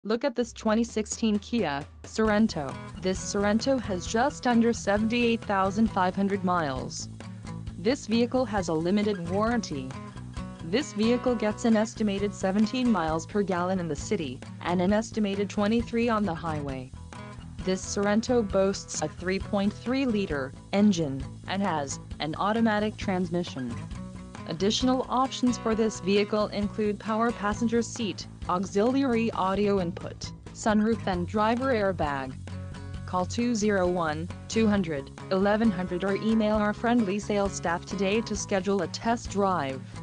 Look at this 2016 Kia Sorento. This Sorento has just under 78,500 miles. This vehicle has a limited warranty. This vehicle gets an estimated 17 miles per gallon in the city, and an estimated 23 on the highway. This Sorento boasts a 3.3-liter engine, and has an automatic transmission. Additional options for this vehicle include power passenger seat, auxiliary audio input, sunroof and driver airbag. Call 201-200-1100 or email our friendly sales staff today to schedule a test drive.